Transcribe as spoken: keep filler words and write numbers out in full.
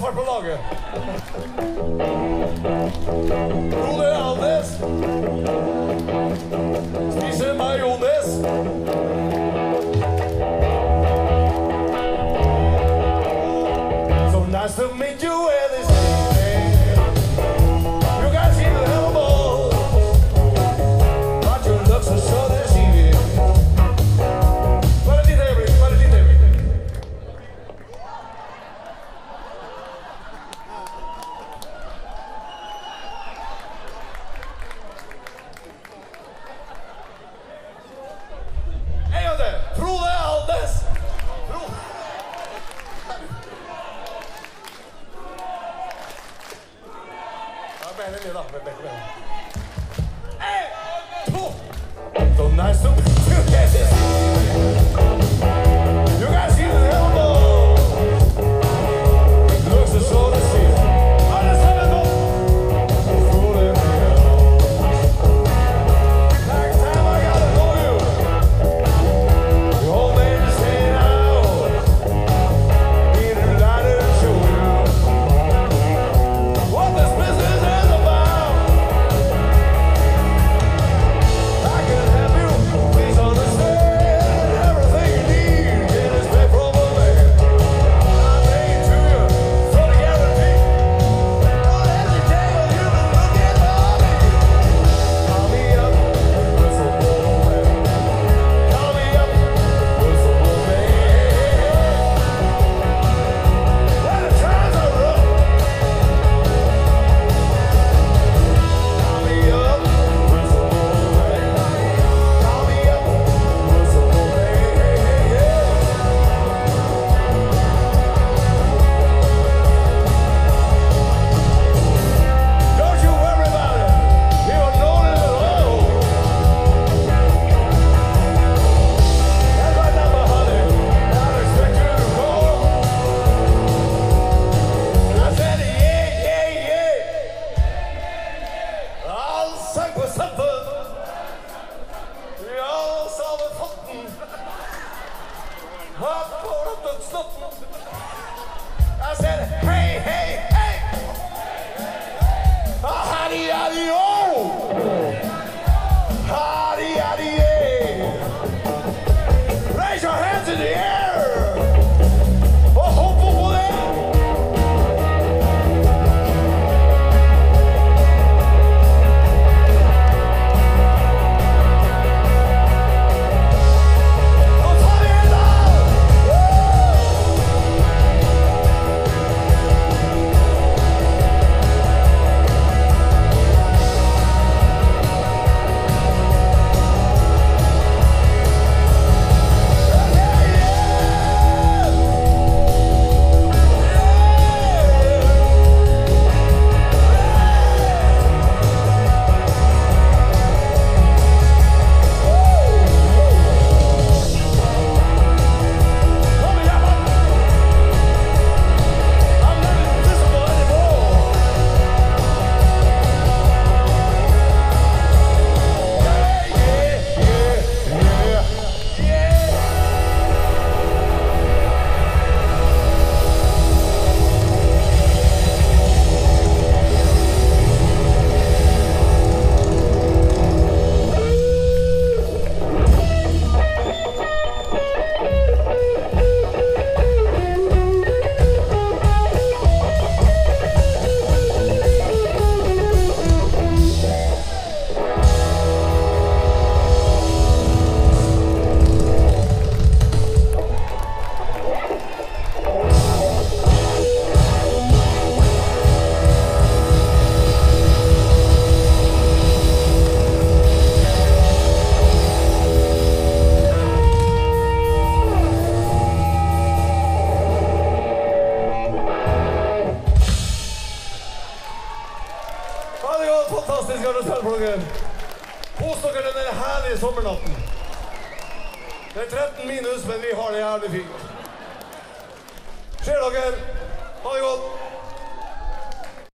fart på laget. Ole Alnes. Spise majones. So nice to meet you where this evening. You guys seem to have a ball. But your looks are so deceiving. What a detail, what a detail. En gang til. Frode Alnes. Frode. Ja, bedre litt da. Bedre, bedre. En, to. So nice to meet you. Yes. You guys see the elbow. Looks are so deceiving. Alle sammen nå. Frode Alnes. Next time I gotta know you. The old man is saying out. Need a light to show you what this business is about. I can help you, please understand. Everything you need in this bed from a man. I bring it to you for the guarantee. Don't hesitate when you look at me. Call me up with some more man. Call me up with some more man. When the times are rough. Call me up with some more man. Call me up with some more man. Yeah. Don't you worry about it. You don't know it at all. That's my number, honey. I don't expect you to call. I said, yeah, yeah, yeah. I'll suck with something. Y'all saw the fountain. I poured up the snuffing. I said, hey, hey, hey. Ah, howdy, howdy, oh. Howdy, howdy, yeah. Raise your hands in the air. For hopeful for that. Oh, Tony and I. Ha det godt, fantastisk Karusellfloggen. Kos dere denne herlige sommernatten. Det er tretten minus, men vi har det jævlig fint. Ser dere. Ha det godt.